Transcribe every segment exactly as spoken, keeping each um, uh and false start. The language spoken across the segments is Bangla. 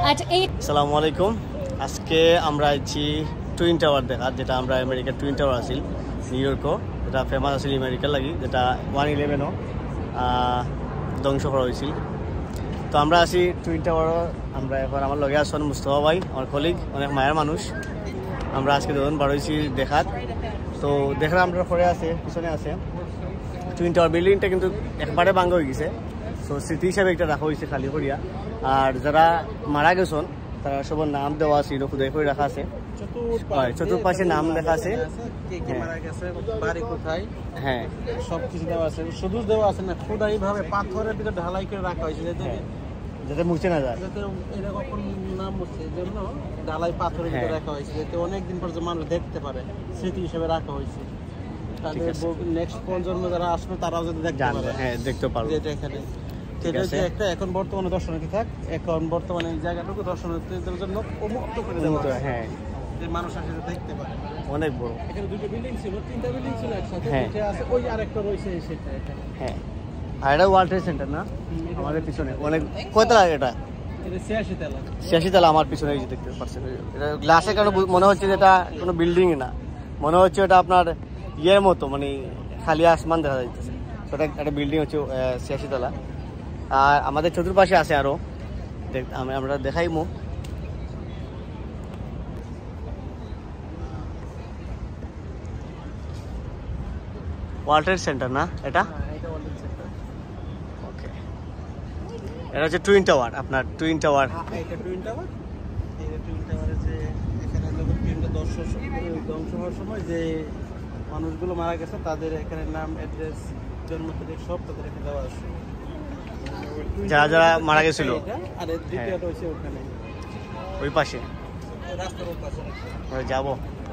at eight. আসসালামু আলাইকুম। আজকে আমরা আইছি টুইন টাওয়ার দেখা, যেটা আমরা আমেরিকার টুইন টাওয়ার আছিল নিউ ইয়র্কও, যেটা ফেমাস আছিল আমেরিকার লাগি, যেটা ওয়ান ইলেভেনও ধ্বংস করা হয়েছিল। তো আমরা আছি টুইন টাওয়ারও। আমরা এখন আমার লগে আসন মুস্তফা ভাই, আমার কলিগ, অনেক মায়ের মানুষ। আমরা আজকে দুজন বার হয়েছি দেখার। তো দেখার আমরা পরে আছে, পিছনে আছে টুইন টাওয়ার বিল্ডিংটা, কিন্তু একবারে ভাঙ্গা হয়ে গেছে। তো স্মৃতি হিসাবে একটা রাখা হয়েছে খালি করিয়া। আর যারা মারা গেছেন তারা সবার নাম দেওয়া আছে, খুদাই করে রাখা আছে, চতুর্পাশে নাম লেখা আছে, হ্যাঁ সবকিছু দেওয়া আছে, শুধু দেওয়া আছে না, খুদাই ভাবে পাথরের ভিতরে ঢালাই করে রাখা হয়েছে যাতে মুছে না যায়, যাতে এটা কখন নাম মুছে, এই জন্য ঢালাই পাথরের ভিতরে রাখা হয়েছে, যাতে অনেকদিন পর্যন্ত মানুষ দেখতে পারে, স্মৃতি হিসেবে রাখা হয়েছে। তাদের নেক্সট প্রজন্ম যারা আসবে তারাও যদি দেখতে পারে, হ্যাঁ দেখতে পারবে যেটা এখানে একটা এখন বর্তমানে দর্শনার্থী থাক, এখন বর্তমানে এই জায়গাটুকু দর্শনার্থীদের জন্য উন্মুক্ত করে দেওয়া হয়, হ্যাঁ, যে মানুষ আসে দেখতে পারে। অনেক বড় এখানে দুটো বিল্ডিং ছিল, তিনটা বিল্ডিং ছিল একসাথে, এটা আছে, ওই আরেকটা রয়েছে সেটা এখানে, হ্যাঁ। আর এটা ওয়ার্ল্ড ট্রেড সেন্টার না, আমাদের পিছনে অনেক কয়তলা, এটা এটা ছিয়াশি তলা, ছিয়াশি তলা আমার পিছনে এই যে দেখতে পাচ্ছেন। এটা গ্লাসের কারণে মনে হচ্ছে যে এটা কোনো বিল্ডিং না, মনে হচ্ছে এটা আপনার ইয়ের মতো, মানে খালি আসমান দেখা যাইতেছে। সেটা একটা বিল্ডিং হচ্ছে ছিয়াশি তলা। আর আমাদের চতুর্পাশে আছে আরো, আমরা দেখাইমু। ওয়ার্ল্ড ট্রেড সেন্টার না এটা, ওকে। এটা হচ্ছে টুইন টাওয়ার, আপনার টুইন টাওয়ার, এটা টুইন টাওয়ার। এই টুইন টাওয়ারে যে এখানে যখন টুইনটা ধ্বংস ধ্বংস হওয়ার সময় যে মানুষগুলো মারা গেছে তাদের এখানে নাম, অ্যাড্রেস, জন্ম তারিখ সব তাদের এখানে দেওয়া আছে, যারা যারা মারা গেছিল। আর দ্বিতীয়টা হচ্ছে ওখানে ওই পাশে রাস্তার ওই পাশে যাবো।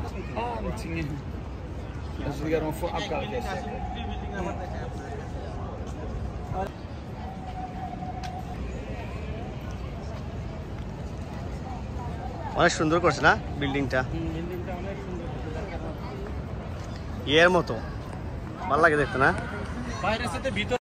অনেক সুন্দর করছে না বিল্ডিংটা, বিল্ডিংটা অনেক সুন্দর, ইয়ের মতো ভালো লাগে দেখতে না, বাইরের সাথে ভিতর।